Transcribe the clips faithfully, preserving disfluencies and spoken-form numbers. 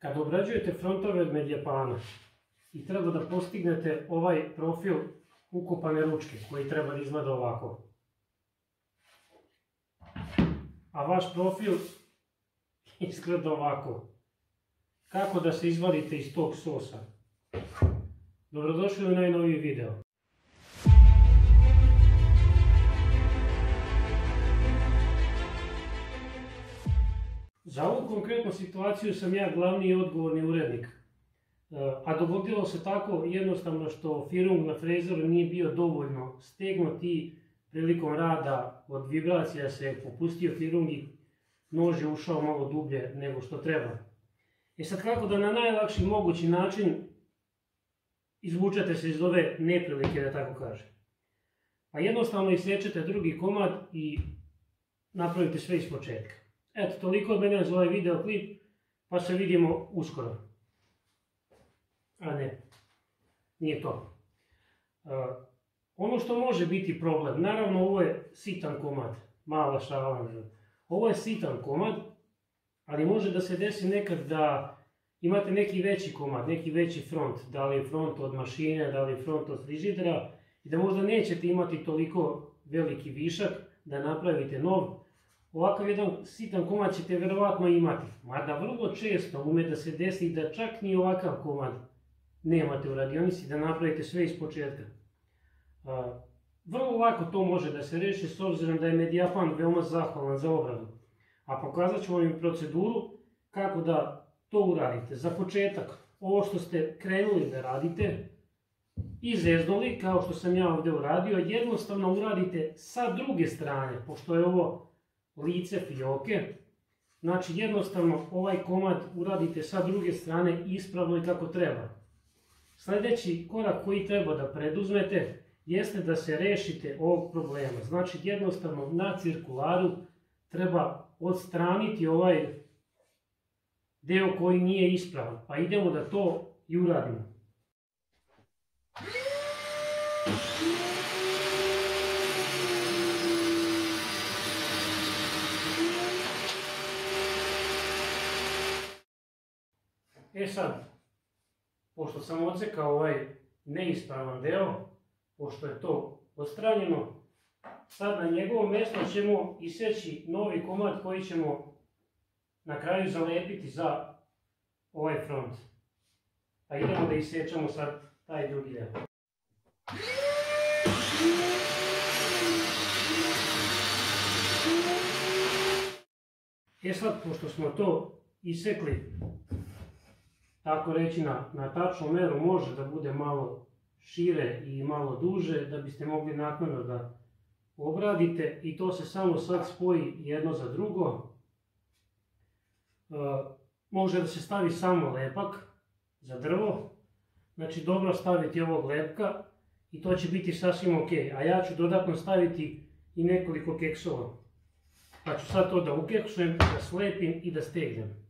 Kad obrađujete frontove od Medijapana i treba da postignete ovaj profil ukopane ručke koji treba da izgleda ovako, a vaš profil izgleda ovako, kako da se izvadite iz tog sosa? Dobrodošli u najnoviji video. Za ovu konkretnu situaciju sam ja glavni i odgovorni urednik. A dogodilo se tako jednostavno što firung na frezeru nije bio dovoljno stegnut i prilikom rada od vibracija se popustio firung i nož je ušao malo dublje nego što treba. E sad, kako da na najlakši mogući način izvučete se iz ove neprilike, da tako kažem? Pa jednostavno isječete drugi komad i napravite sve iz početka. Eto, toliko od mene za ovaj video klip, pa se vidimo uskoro. A ne, nije to. Uh, ono što može biti problem, naravno ovo je sitan komad, mala šala, ovo je sitan komad, ali može da se desi nekad da imate neki veći komad, neki veći front, da li je front od mašine, da li je front od frižidera, i da možda nećete imati toliko veliki višak da napravite nov. Ovakav jedan sitan komad ćete verovatno imati, mada vrlo često ume da se desi da čak ni ovakav komad nemate u radionici, da napravite sve iz početka. Vrlo lako to može da se reši s obzirom da je Medijapan veoma zahvalan za obradu. A pokazat ću vam i proceduru kako da to uradite. Za početak, ovo što ste krenuli da radite, izeznuli, kao što sam ja ovdje uradio, jednostavno uradite sa druge strane, pošto je ovo lice fioke. Znači jednostavno ovaj komad uradite sa druge strane ispravno i kako treba. Sljedeći korak koji treba da preduzmete jeste da se rešite ovog problema. Znači jednostavno na cirkularu treba odstraniti ovaj deo koji nije ispravan. Pa idemo da to i uradimo. E sad, pošto sam odsekao ovaj neispravan deo, pošto je to odstranjeno, sad na njegovo mjesto ćemo iseći novi komad koji ćemo na kraju zalepiti za ovaj front. Pa idemo da isečemo sad taj drugi deo. E sad, pošto smo to isekli, tako reći na, na tačnu meru, može da bude malo šire i malo duže, da biste mogli naknadno da obradite, i to se samo sad spoji jedno za drugo. E, može da se stavi samo lepak za drvo, znači dobro staviti ovog lepka i to će biti sasvim ok, a ja ću dodatno staviti i nekoliko keksova. Pa ću sad to da ukeksujem, da slepim i da stegnem.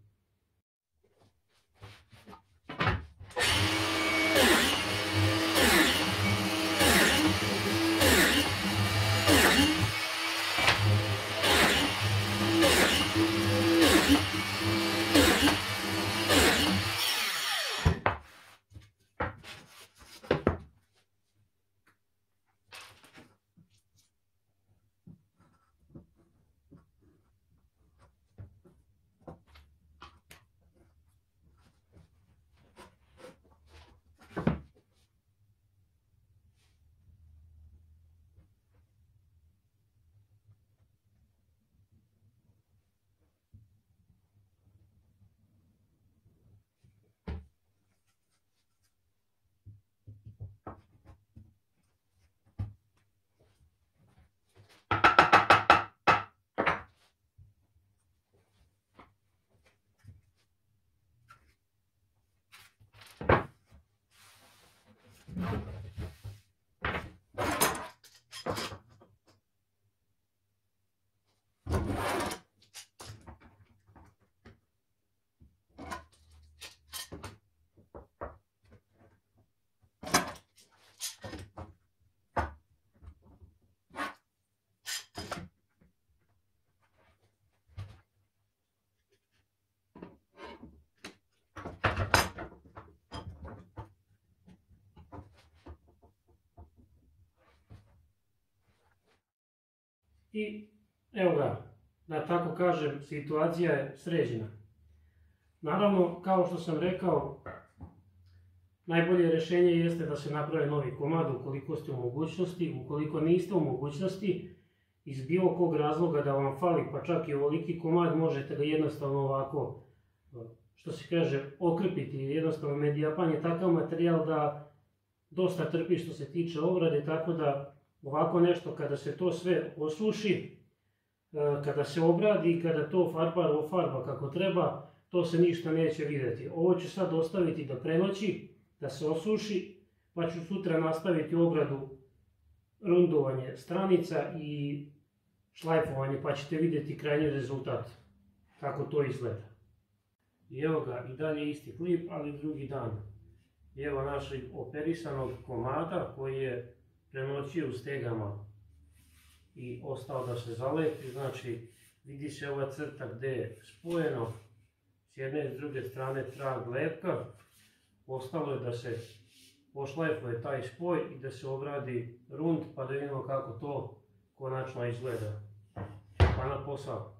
i evo ga, da tako kažem, situacija je sređena. Naravno, kao što sam rekao, najbolje rješenje jeste da se napravi novi komad ukoliko ste u mogućnosti. Ukoliko niste u mogućnosti, iz bilo kog razloga da vam fali pa čak i ovoliki komad, možete ga jednostavno ovako, što se kaže, okrpiti. Jednostavno Medijapan je takav materijal da dosta trpi što se tiče obrade, tako da ovako nešto kada se to sve osuši, kada se obradi i kada to farbar ofarba kako treba, to se ništa neće vidjeti. Ovo ću sad ostaviti da prenoći, da se osuši, pa ću sutra nastaviti obradu, rundovanje stranica i šlajfovanje, pa ćete vidjeti krajnji rezultat, kako to izgleda. I evo ga, i dalje isti klip, ali drugi dan. I evo našeg operisanog komada koji je prenoćio u stegama i ostao da se zalepi. Znači, vidi se ova crta gdje je spojeno, s jedne i s druge strane trag lepka. Ostalo je da se pošlajfuje taj spoj i da se obradi rund, pa da vidimo kako to konačno izgleda. Pa na posao.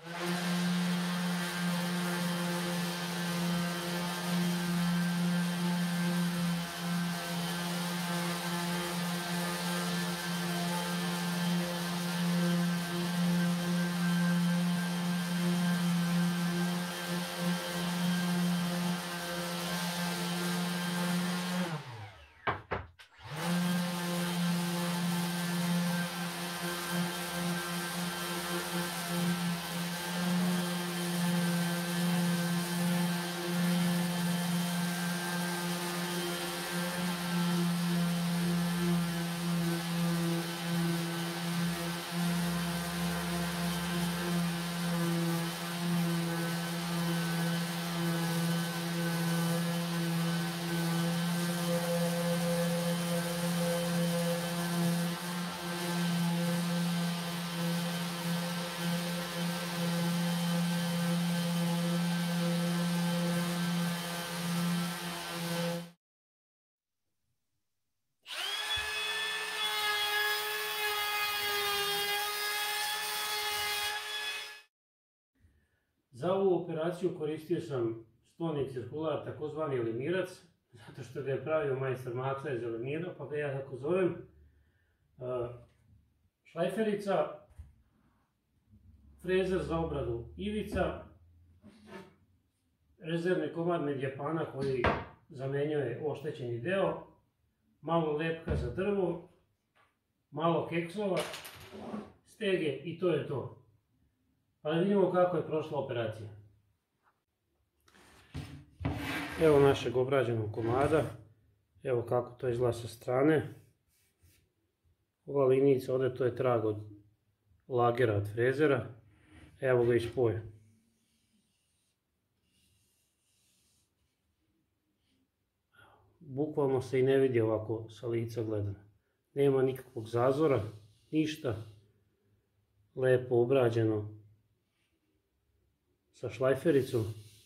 Za ovu operaciju koristio sam stolni cirkular, takozvani limirac, zato što ga je pravio majstor Maksa iz Limira, pa ga ja tako zovem. Šlajferica, frezer za obradu ivica, rezervni komad Medijapana koji zamjenjuje oštećeni deo, malo lepka za drvo, malo keksova, stege i to je to. Pa da vidimo kako je prošla operacija. Evo našeg obrađenog komada. Evo kako to izgleda sa strane. Ova linijica ovdje, to je trag od lagera, od frezera. Evo ga i spoj. Bukvalno se i ne vidi ovako sa lica gledano. Nema nikakvog zazora, ništa. Lepo obrađeno sa šlajfericom.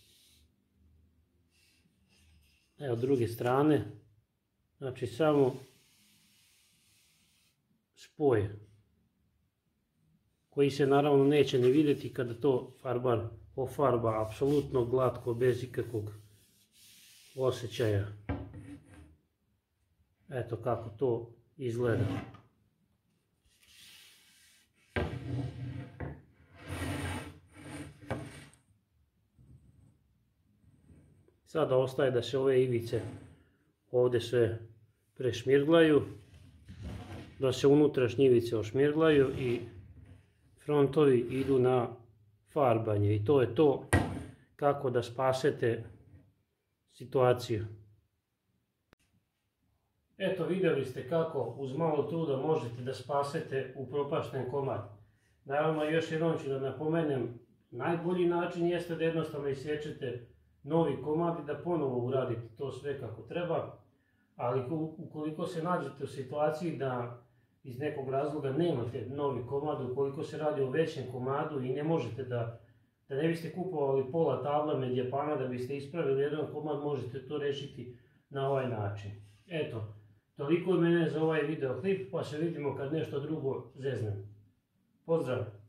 Evo druge strane, znači samo spoj koji se naravno neće ni vidjeti kada to farbar ofarba apsolutno glatko, bez ikakvog osjećaja. Eto kako to izgleda. Sada ostaje da se ove ivice ovdje sve prešmirglaju, da se unutrašnje ivice ošmirglaju i frontovi idu na farbanje. I to je to kako da spasete situaciju. Eto, vidjeli ste kako uz malo truda možete da spasete upropašten komad. Naravno, još jednom ću da napomenem, najbolji način jeste da jednostavno isječete novi komad i da ponovo uradite to sve kako treba, ali ukoliko se nađete u situaciji da iz nekog razloga nemate novi komad, ukoliko se radi o većem komadu i ne možete da, da ne biste kupovali pola tabla Medijapana da biste ispravili jedan komad, možete to rešiti na ovaj način. Eto, toliko od mene za ovaj video klip, pa se vidimo kad nešto drugo zeznem. Pozdrav!